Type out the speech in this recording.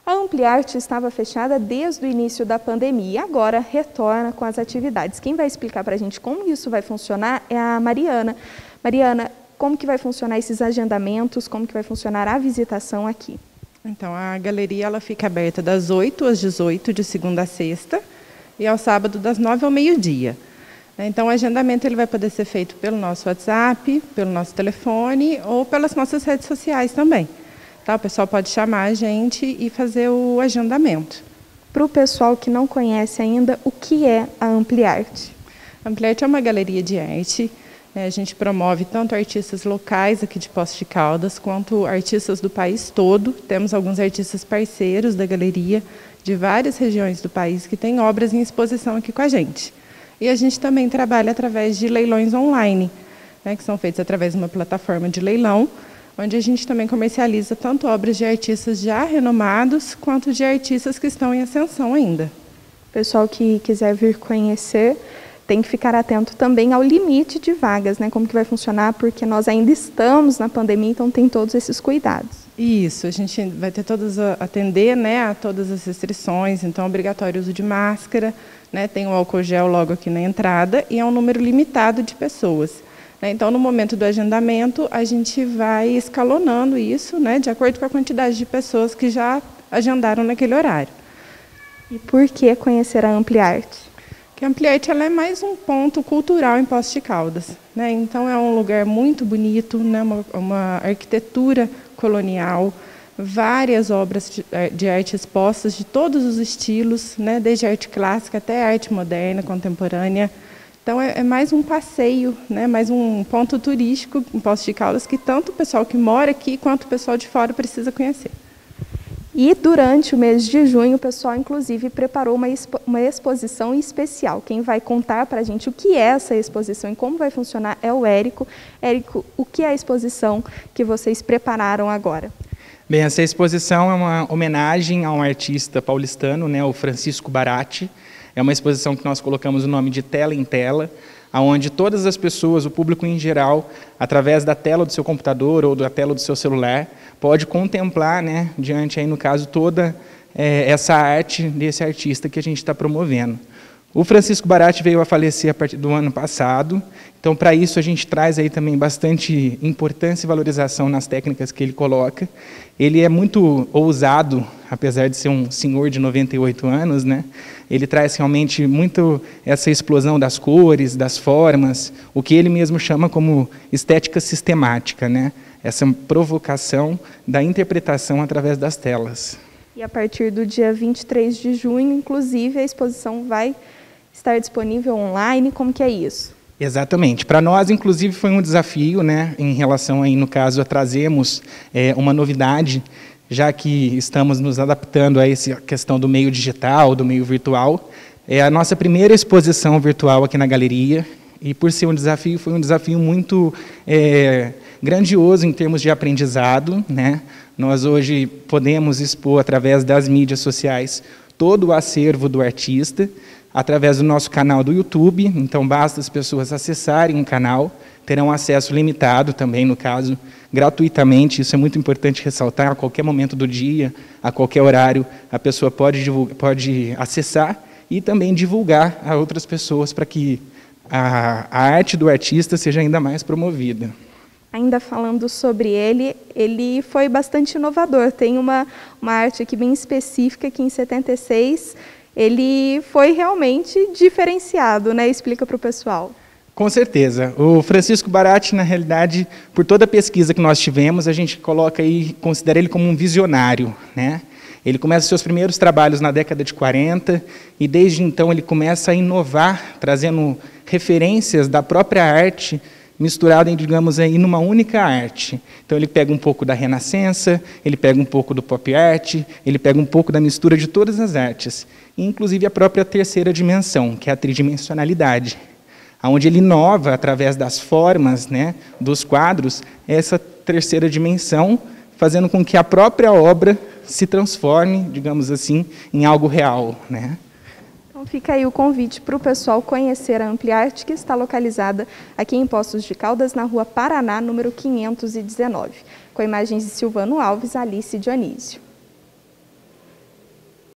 A Ampliarte estava fechada desde o início da pandemia e agora retorna com as atividades. Quem vai explicar para a gente como isso vai funcionar é a Mariana. Mariana, como que vai funcionar esses agendamentos, como que vai funcionar a visitação aqui? Então, a galeria ela fica aberta das 8 às 18, de segunda a sexta, e ao sábado das 9 ao meio-dia. Então, o agendamento ele vai poder ser feito pelo nosso WhatsApp, pelo nosso telefone ou pelas nossas redes sociais também. Tá? O pessoal pode chamar a gente e fazer o agendamento. Para o pessoal que não conhece ainda, o que é a Ampliarte? A Ampliarte é uma galeria de arte. A gente promove tanto artistas locais aqui de Poços de Caldas, quanto artistas do país todo. Temos alguns artistas parceiros da galeria de várias regiões do país que têm obras em exposição aqui com a gente. E a gente também trabalha através de leilões online, que são feitos através de uma plataforma de leilão, onde a gente também comercializa tanto obras de artistas já renomados, quanto de artistas que estão em ascensão ainda. O pessoal que quiser vir conhecer tem que ficar atento também ao limite de vagas, como que vai funcionar, porque nós ainda estamos na pandemia, então tem todos esses cuidados. Isso, a gente vai ter atender a todas as restrições, então é obrigatório o uso de máscara, tem o álcool gel logo aqui na entrada e é um número limitado de pessoas. Então, no momento do agendamento, a gente vai escalonando isso, de acordo com a quantidade de pessoas que já agendaram naquele horário. E por que conhecer a Ampliarte? A Ampliarte ela é mais um ponto cultural em Poços de Caldas. Então, é um lugar muito bonito, uma arquitetura colonial, várias obras de arte expostas de todos os estilos, desde arte clássica até arte moderna, contemporânea. Então, é mais um passeio, mais um ponto turístico em Poços de Caldas que tanto o pessoal que mora aqui quanto o pessoal de fora precisa conhecer. E durante o mês de junho, o pessoal, inclusive, preparou uma exposição especial. Quem vai contar para a gente o que é essa exposição e como vai funcionar é o Érico. Érico, o que é a exposição que vocês prepararam agora? Bem, essa exposição é uma homenagem a um artista paulistano, o Francisco Barati. É uma exposição que nós colocamos o nome de Tela em Tela, onde todas as pessoas, o público em geral, através da tela do seu computador ou da tela do seu celular, pode contemplar, diante, aí, no caso, toda essa arte desse artista que a gente está promovendo. O Francisco Barati veio a falecer a partir do ano passado, então, para isso, a gente traz aí também bastante importância e valorização nas técnicas que ele coloca. Ele é muito ousado, apesar de ser um senhor de 98 anos, Ele traz realmente muito essa explosão das cores, das formas, o que ele mesmo chama como estética sistemática, Essa provocação da interpretação através das telas. E a partir do dia 23 de junho, inclusive, a exposição vai estar disponível online. Como que é isso? Exatamente. Para nós, inclusive, foi um desafio, em relação, aí, no caso, a trazermos uma novidade, já que estamos nos adaptando a essa questão do meio digital, do meio virtual. É a nossa primeira exposição virtual aqui na galeria, e por ser um desafio, foi um desafio muito grandioso em termos de aprendizado. Nós hoje podemos expor, através das mídias sociais, todo o acervo do artista, através do nosso canal do YouTube, então basta as pessoas acessarem o canal, terão acesso limitado também, no caso, gratuitamente. Isso é muito importante ressaltar, a qualquer momento do dia, a qualquer horário, a pessoa pode acessar e também divulgar a outras pessoas para que a arte do artista seja ainda mais promovida. Ainda falando sobre ele foi bastante inovador, tem uma arte aqui bem específica, que em 76 ele foi realmente diferenciado, Explica para o pessoal. Com certeza. O Francisco Barati, na realidade, por toda a pesquisa que nós tivemos, a gente considera ele como um visionário, Ele começa seus primeiros trabalhos na década de 40 e desde então ele começa a inovar, trazendo referências da própria arte misturada em, digamos, aí, numa única arte. Então ele pega um pouco da Renascença, ele pega um pouco do pop art, ele pega um pouco da mistura de todas as artes, inclusive a própria terceira dimensão, que é a tridimensionalidade, onde ele inova através das formas, dos quadros, essa terceira dimensão, fazendo com que a própria obra se transforme, digamos assim, em algo real, Então fica aí o convite para o pessoal conhecer a Ampliarte, que está localizada aqui em Poços de Caldas, na Rua Paraná, número 519. Com imagens de Silvano Alves, Alice Dionísio.